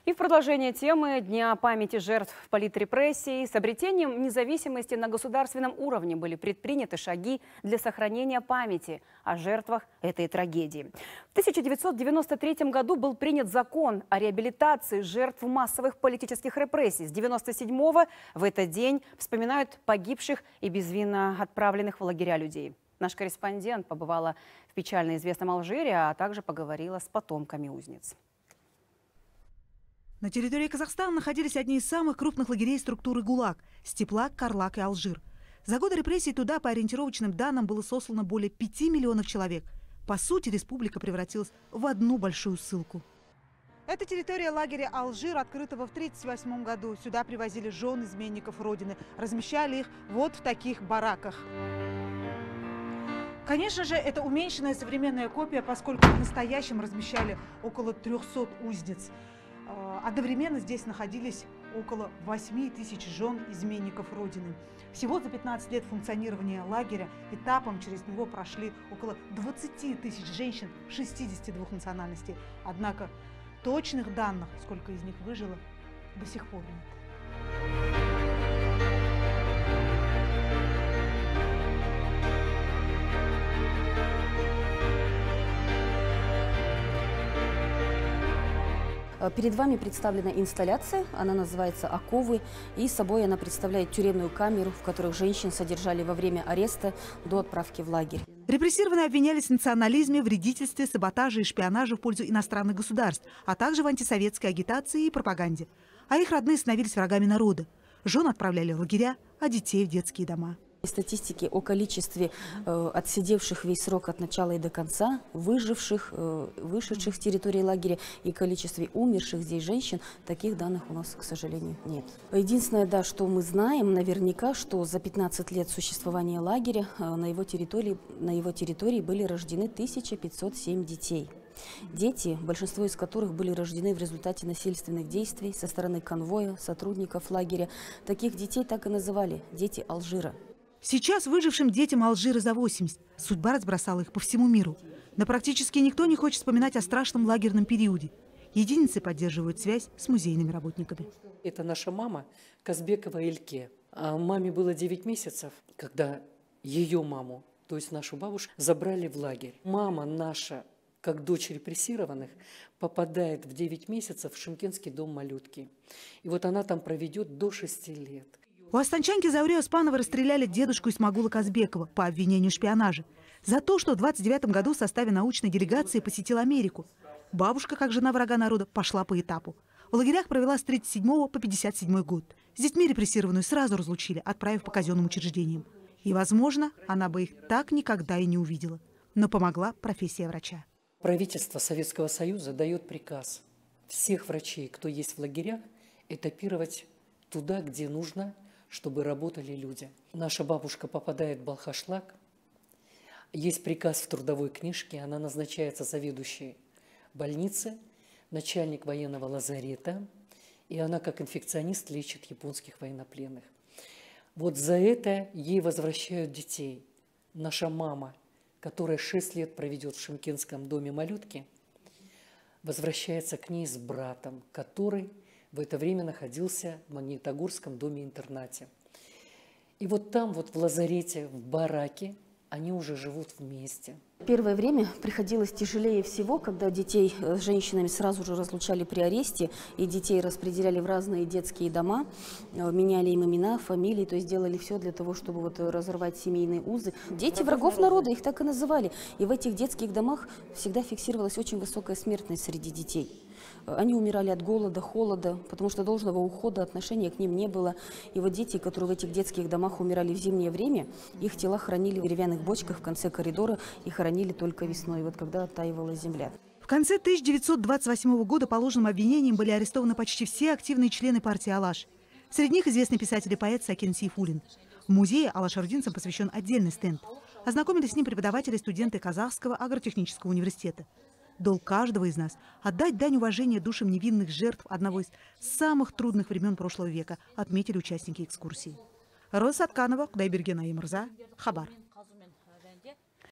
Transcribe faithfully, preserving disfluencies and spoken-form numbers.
И в продолжение темы Дня памяти жертв политрепрессий с обретением независимости на государственном уровне были предприняты шаги для сохранения памяти о жертвах этой трагедии. В тысяча девятьсот девяносто третьем году был принят закон о реабилитации жертв массовых политических репрессий. С девяносто седьмого в этот день вспоминают погибших и безвинно отправленных в лагеря людей. Наш корреспондент побывала в печально известном Алжире, а также поговорила с потомками узниц. На территории Казахстана находились одни из самых крупных лагерей структуры ГУЛАГ – Степлак, Карлак и Алжир. За годы репрессий туда, по ориентировочным данным, было сослано более пяти миллионов человек. По сути, республика превратилась в одну большую ссылку. Это территория лагеря Алжир, открытого в тысяча девятьсот тридцать восьмом году. Сюда привозили жен изменников Родины, размещали их вот в таких бараках. Конечно же, это уменьшенная современная копия, поскольку в настоящем размещали около трёхсот узниц. Одновременно здесь находились около восьми тысяч жен изменников Родины. Всего за пятнадцать лет функционирования лагеря этапом через него прошли около двадцати тысяч женщин шестидесяти двух национальностей. Однако точных данных, сколько из них выжило, до сих пор нет. Перед вами представлена инсталляция, она называется «Оковы», и собой она представляет тюремную камеру, в которой женщин содержали во время ареста до отправки в лагерь. Репрессированные обвинялись в национализме, вредительстве, саботаже и шпионаже в пользу иностранных государств, а также в антисоветской агитации и пропаганде. А их родные становились врагами народа. Жен отправляли в лагеря, а детей в детские дома. Статистики о количестве э, отсидевших весь срок от начала и до конца, выживших, э, вышедших с территории лагеря и количестве умерших здесь женщин, таких данных у нас, к сожалению, нет. Единственное, да, что мы знаем наверняка, что за пятнадцать лет существования лагеря э, на его территории, на его территории были рождены тысяча пятьсот семь детей. Дети, большинство из которых были рождены в результате насильственных действий со стороны конвоя, сотрудников лагеря. Таких детей так и называли – дети Алжира. Сейчас выжившим детям Алжира за восемьдесят. Судьба разбросала их по всему миру. Но практически никто не хочет вспоминать о страшном лагерном периоде. Единицы поддерживают связь с музейными работниками. Это наша мама Казбекова Эльке. А маме было девять месяцев, когда ее маму, то есть нашу бабушку, забрали в лагерь. Мама наша, как дочь репрессированных, попадает в девять месяцев в Шымкентский дом малютки. И вот она там проведет до шести лет. У астанчанки Зауре Оспанова расстреляли дедушку Исмагула Казбекова по обвинению в шпионаже. За то, что в двадцать девятом году в составе научной делегации посетил Америку. Бабушка, как жена врага народа, пошла по этапу. В лагерях провела с тридцать седьмого по пятьдесят седьмой год. С детьми репрессированную сразу разлучили, отправив по казенным учреждениям. И, возможно, она бы их так никогда и не увидела. Но помогла профессия врача. Правительство Советского Союза дает приказ всех врачей, кто есть в лагерях, этапировать туда, где нужно, чтобы работали люди. Наша бабушка попадает в Балхашлак. Есть приказ в трудовой книжке, она назначается заведующей больницы, начальник военного лазарета, и она как инфекционист лечит японских военнопленных. Вот за это ей возвращают детей. Наша мама, которая шесть лет проведет в Шымкентском доме малютки, возвращается к ней с братом, который в это время находился в Магнитогорском доме-интернате. И вот там, вот в лазарете, в бараке, они уже живут вместе. Первое время приходилось тяжелее всего, когда детей с женщинами сразу же разлучали при аресте, и детей распределяли в разные детские дома, меняли им имена, фамилии, то есть делали все для того, чтобы вот разорвать семейные узы. Дети врагов народа, их так и называли. И в этих детских домах всегда фиксировалась очень высокая смертность среди детей. Они умирали от голода, холода, потому что должного ухода, отношения к ним не было. И вот дети, которые в этих детских домах умирали в зимнее время, их тела хранили в деревянных бочках в конце коридора и хоронили только весной, вот когда оттаивала земля. В конце тысяча девятьсот двадцать восьмого года по ложным обвинениям были арестованы почти все активные члены партии «Алаш». Среди них известный писатель и поэт Сакен Сейфуллин. В музее алашординцам посвящен отдельный стенд. Ознакомились с ним преподаватели и студенты Казахского агротехнического университета. Долг каждого из нас – отдать дань уважения душам невинных жертв одного из самых трудных времен прошлого века, отметили участники экскурсии. Роза Сатканова, Кудайберген Аймырза, Хабар.